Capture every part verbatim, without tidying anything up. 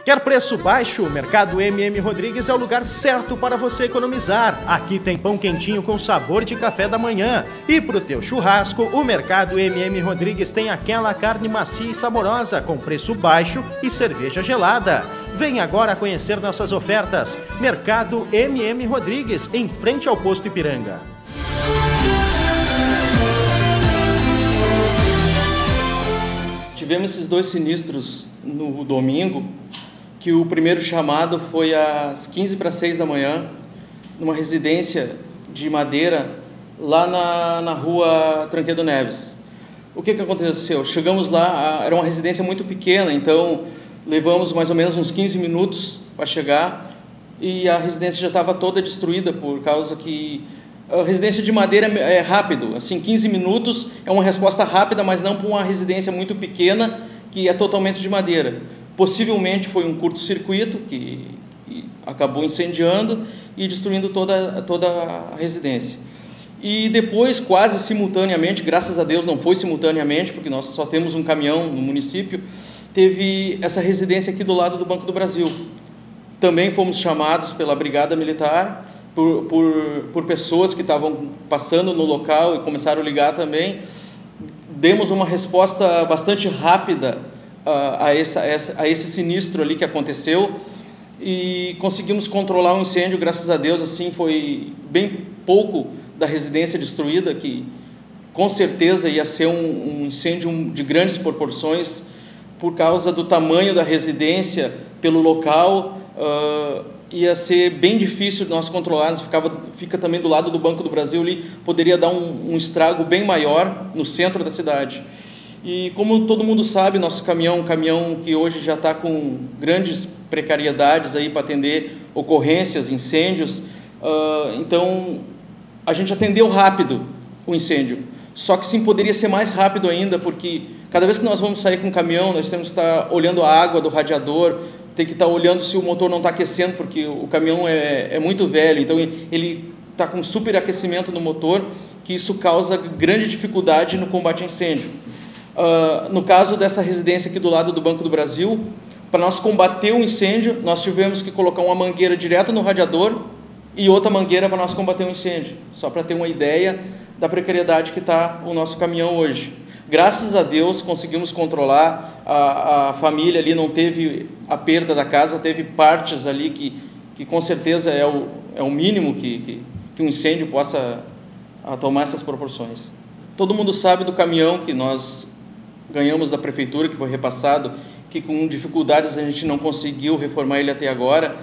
Quer preço baixo? O Mercado M M Rodrigues é o lugar certo para você economizar. Aqui tem pão quentinho com sabor de café da manhã. E pro teu churrasco, o Mercado M M Rodrigues tem aquela carne macia e saborosa, com preço baixo e cerveja gelada. Vem agora conhecer nossas ofertas. Mercado M M Rodrigues, em frente ao Posto Ipiranga. Tivemos esses dois sinistros no domingo, que o primeiro chamado foi às quinze para seis da manhã, numa residência de madeira, lá na, na rua Tranquedo Neves. O que, que aconteceu? Chegamos lá, era uma residência muito pequena, então levamos mais ou menos uns quinze minutos para chegar, e a residência já estava toda destruída, por causa que a residência de madeira é rápido, assim, quinze minutos é uma resposta rápida, mas não para uma residência muito pequena, que é totalmente de madeira. Possivelmente foi um curto-circuito que, que acabou incendiando e destruindo toda, toda a residência. E depois, quase simultaneamente, graças a Deus não foi simultaneamente, porque nós só temos um caminhão no município, teve essa residência aqui do lado do Banco do Brasil. Também fomos chamados pela Brigada Militar, por, por, por pessoas que estavam passando no local e começaram a ligar também. Demos uma resposta bastante rápida A, essa, a esse sinistro ali que aconteceu e conseguimos controlar o incêndio, graças a Deus. Assim, foi bem pouco da residência destruída, que com certeza ia ser um, um incêndio de grandes proporções por causa do tamanho da residência, pelo local, uh, ia ser bem difícil de nós controlarmos. Ficava, fica também do lado do Banco do Brasil ali, poderia dar um, um estrago bem maior no centro da cidade. E como todo mundo sabe, nosso caminhão, um caminhão que hoje já está com grandes precariedades aí para atender ocorrências, incêndios, uh, então a gente atendeu rápido o incêndio. Só que sim, poderia ser mais rápido ainda, porque cada vez que nós vamos sair com o caminhão, nós temos que estar olhando a água do radiador, tem que estar olhando se o motor não está aquecendo, porque o caminhão é, é muito velho, então ele está com superaquecimento no motor, que isso causa grande dificuldade no combate a incêndio. Uh, no caso dessa residência aqui do lado do Banco do Brasil, para nós combater o incêndio, nós tivemos que colocar uma mangueira direto no radiador e outra mangueira para nós combater o incêndio, só para ter uma ideia da precariedade que está o nosso caminhão hoje. Graças a Deus conseguimos controlar, a, a família ali não teve a perda da casa, teve partes ali que, que com certeza é o, é o mínimo que, que, que um incêndio possa a tomar essas proporções. Todo mundo sabe do caminhão que nós ganhamos da prefeitura, que foi repassado, que com dificuldades a gente não conseguiu reformar ele até agora,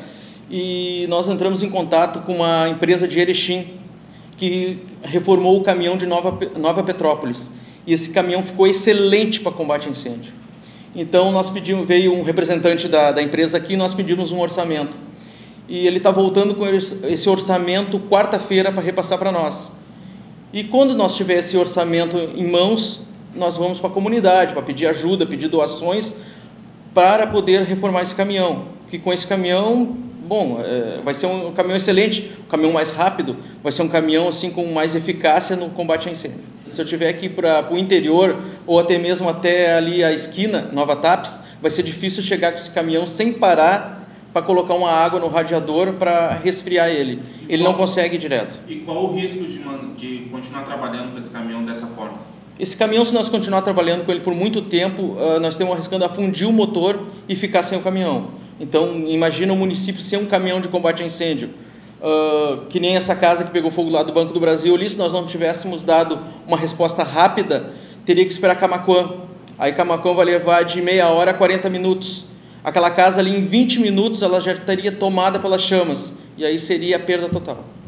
e nós entramos em contato com uma empresa de Erechim, que reformou o caminhão de Nova, Nova Petrópolis, e esse caminhão ficou excelente para combate a incêndio. Então nós pedimos, veio um representante da, da empresa aqui, nós pedimos um orçamento, e ele está voltando com esse orçamento quarta-feira para repassar para nós. E quando nós tiver esse orçamento em mãos, nós vamos para a comunidade, para pedir ajuda, pedir doações, para poder reformar esse caminhão. Que com esse caminhão, bom, é, vai ser um caminhão excelente, um caminhão mais rápido, vai ser um caminhão assim com mais eficácia no combate a incêndio. Se eu tiver aqui para o interior, ou até mesmo até ali a esquina, Nova Tapes, vai ser difícil chegar com esse caminhão sem parar para colocar uma água no radiador para resfriar ele. E ele qual, não consegue ir direto. E qual o risco de, de continuar trabalhando com esse caminhão dessa forma? Esse caminhão, se nós continuar trabalhando com ele por muito tempo, nós estamos arriscando afundir o motor e ficar sem o caminhão. Então, imagina o município sem um caminhão de combate a incêndio. Uh, que nem essa casa que pegou fogo lá do Banco do Brasil ali, se nós não tivéssemos dado uma resposta rápida, teria que esperar Camaquã. Aí Camaquã vai levar de meia hora a quarenta minutos. Aquela casa ali, em vinte minutos, ela já estaria tomada pelas chamas. E aí seria a perda total.